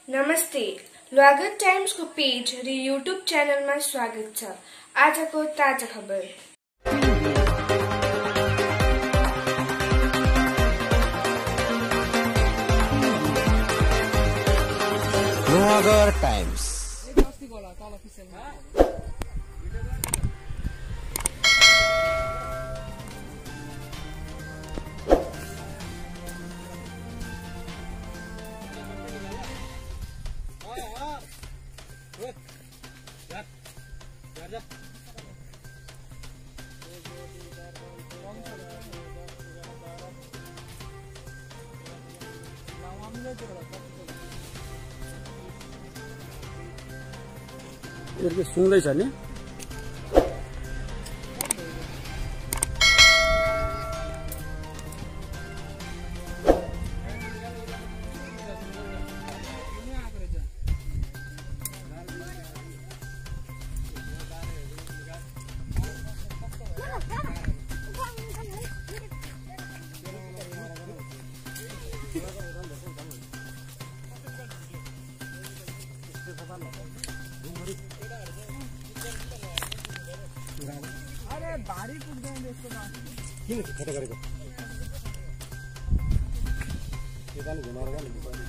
नमस्ते, स्वागत टाइम्सको पेज र युट्युब च्यानलमा स्वागत छ। आजको ताजा खबर। नगर टाइम्स। यसले सुन्दैछ नि अरे भारी पुग्दैन यसको किन खतरा गरेको यो पनि घुमाएर गर्नु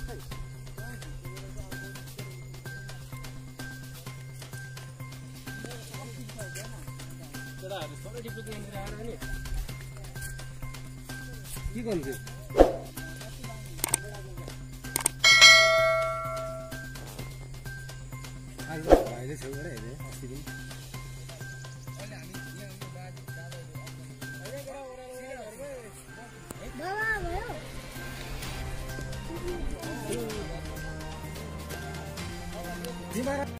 के गर्नु त्यो आज भाइले छेउबाट हेरे अस्ति पनि